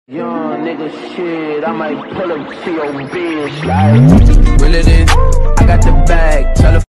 Young nigga shit, I might pull up to your bitch like Will it in?